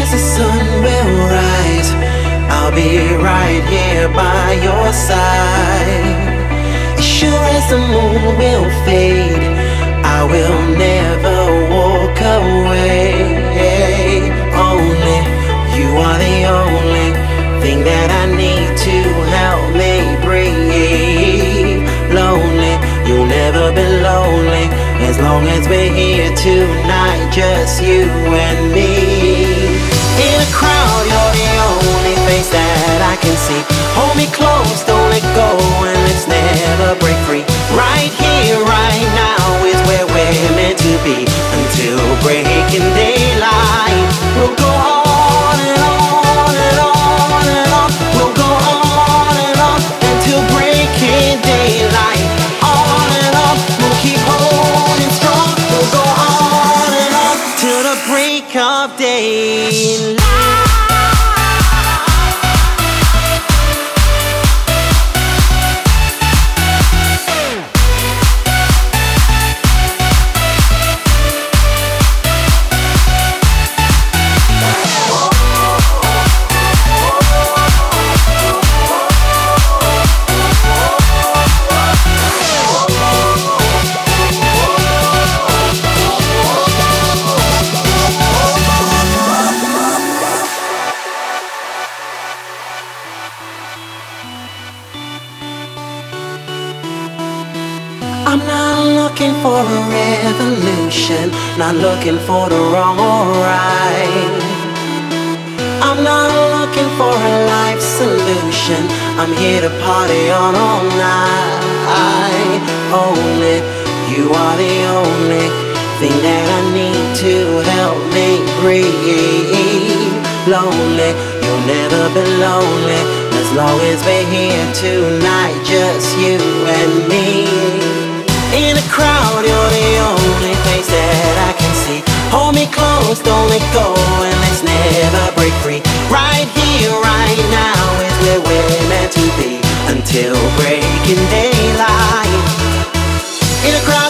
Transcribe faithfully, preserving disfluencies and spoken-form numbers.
as the sun will rise, I'll be right here by your side. As sure as the moon will fade, I will never walk away. Only you are the only thing that I need to help me breathe. Lonely, you'll never be lonely as long as we're here tonight, just you and me. In a crowd, you're the only face that I can see. Hold me close, don't let go, and let's never break free. Right here, right now is where we're meant to be. Until breaking daylight, we'll go on and on and on and on. We'll go on and on until breaking daylight. On and on, we'll keep holding strong. We'll go on and on till the break of daylight. I'm not looking for a revolution, not looking for the wrong or right. I'm not looking for a life solution, I'm here to party on all night. Only you are the only thing that I need to help me breathe. Lonely, you'll never be lonely as long as we're here tonight, just you and me. In a crowd, you're the only face that I can see. Hold me close, don't let go, and let's never break free. Right here, right now is where we're meant to be. Until breaking daylight. In a crowd